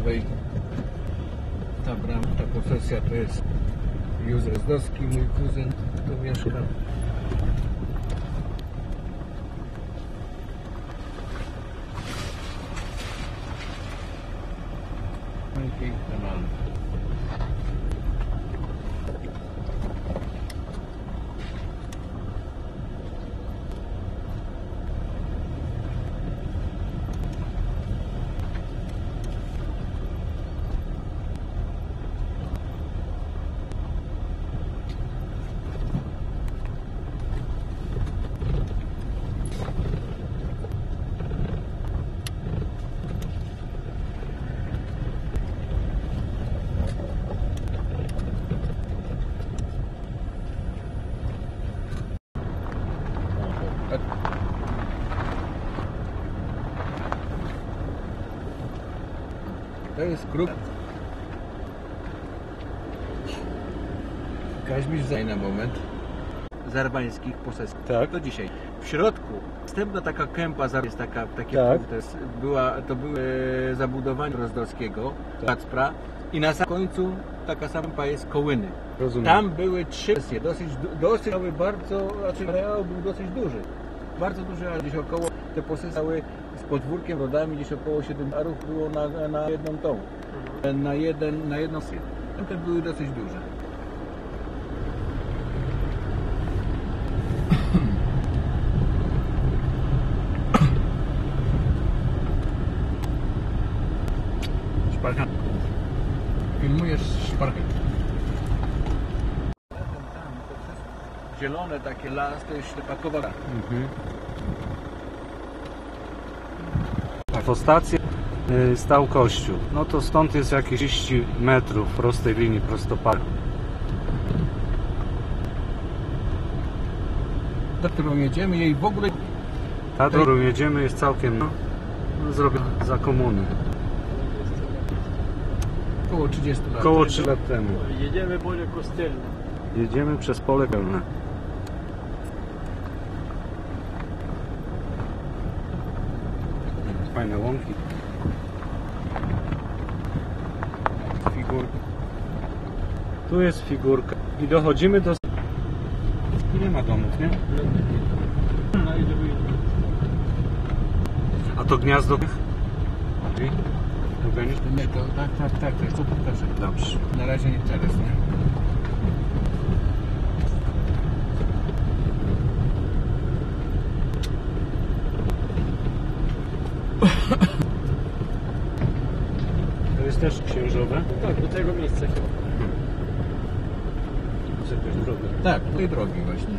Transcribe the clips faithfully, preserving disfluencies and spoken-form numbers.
lewej. Ta bram, ta posesja to jest Józef Zdowski, mój kuzyn, tu mieszka. No i piękne mamy. To jest kruk. Kaźmierz zaj na moment. Zarbańskich posesji. Tak. Do dzisiaj. W środku następna taka kępa jest taka, takie tak. to, jest, była, to były zabudowanie Rozdowskiego, Kacpra, i na samym końcu taka sama kępa jest Kołyny. Rozumiem. Tam były trzy posesje, dosyć, dosyć bardzo, znaczy areał był dosyć duży. Bardzo duży, ale gdzieś około, te posesje cały z podwórkiem, rodami, gdzieś około siedem arów było na, na jedną tą, na, jeden, na jedną sesję. Te były dosyć duże. Szparka. Filmujesz szparkę. Zielone takie las, to jest ślepakowa. Mhm. Tak, po stacji y, stał kościół. No to stąd jest jakieś trzydzieści metrów prostej linii prostopadłej. Do którą jedziemy, jej w ogóle... Ta, do którą jedziemy, jest całkiem no, zrobiona za komuny. Około trzydziestu lat. Około trzy lat temu. Jedziemy pole kościelne. Jedziemy przez pole pełne. Fajne łąki. Figurka. Tu jest figurka. I dochodzimy do... Tu nie ma domów, nie? No i żeby... A to gniazdo? Nie, to tak, tak, tak, to jest to pokażę. Dobrze. Na razie nie teraz, nie? To jest też księżowe? Tak, do tego miejsca chyba. To jest jakaś droga. Tak, do tej drogi właśnie.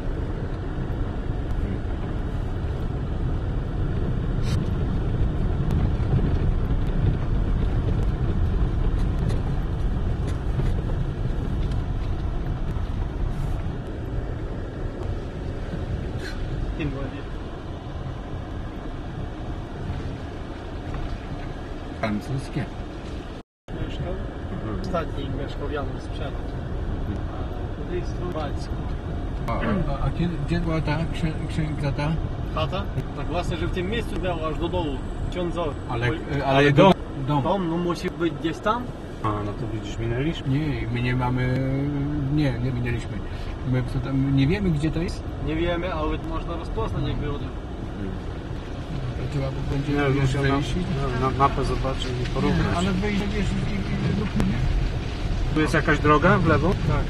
Francuskie. Mieszkał? Mhm. Ostatni mieszkał Janusz Sprzęt. W Słowacji. A, a, a kiedy, gdzie była ta księga ta? Chata? Tak właśnie, że w tym miejscu miał aż do dołu. Ciądzowy. Ale, ale, Ale dom. dom. Dom, no musi być gdzieś tam? A, no to widzisz, minęliśmy. Nie, my nie mamy... Nie, nie minęliśmy. My co tam, nie wiemy, gdzie to jest. Nie wiemy, ale można rozpoznać jakby od... Trzeba będzie Nie, wiesz, muszę na, wejść. na, na mapę zobaczyć i porównać. Nie, ale wejść, wiesz, i, i lub nie. Tu jest jakaś droga w lewo? Tak,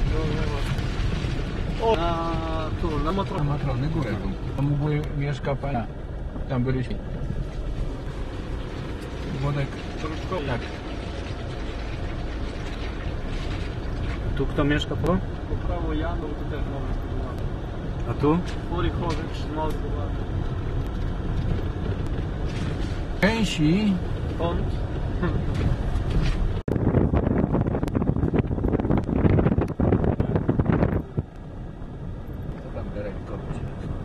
O, na, tu, na na motor. Matrony górę. Tam u góry mieszka pana. Tam byliśmy. Wodek. Tak. Tu kto mieszka po? Po prawo jadą, to też mamy zbudowane. A tu? Pory chodzę, trzymały zbudowane. Gęsi. Kąt. Co tam Derek kopci?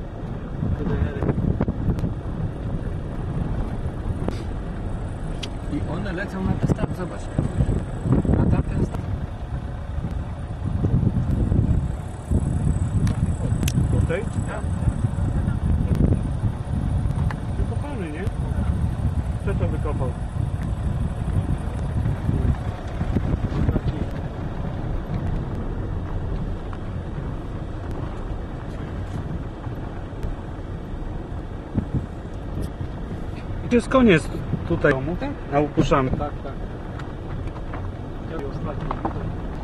I one lecą na ten staw, zobacz. Na tamten staw. Tutaj? Tak. Wykopany, nie? Kto to wykopał? I to jest koniec tutaj domu, Tak? a upuszczamy. Tak, tak. Ja ostatni widzę.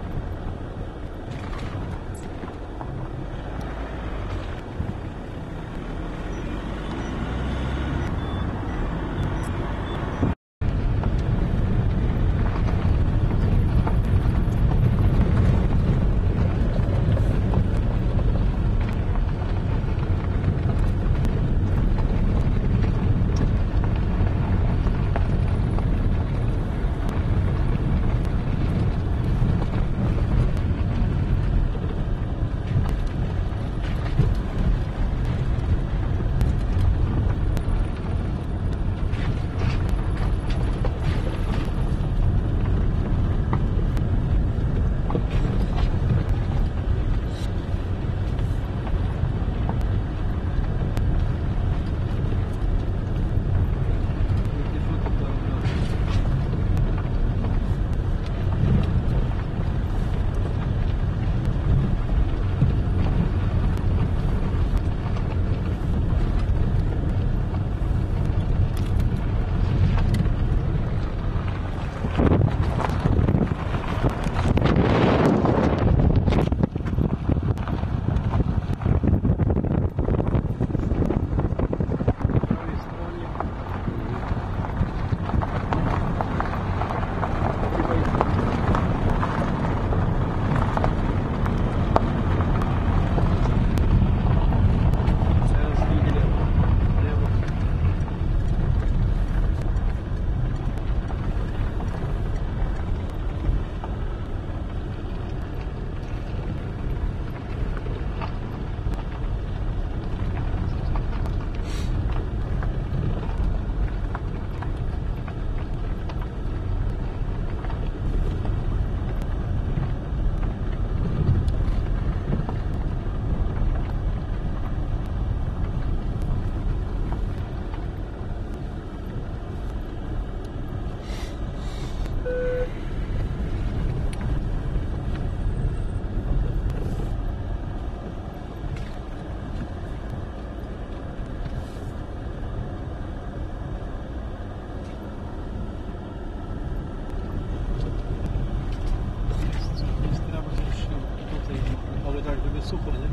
Ale tak, żeby sucho, nie?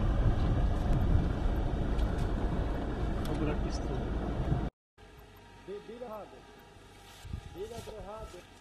Obrak jest tu. Bila hade. Bila hade.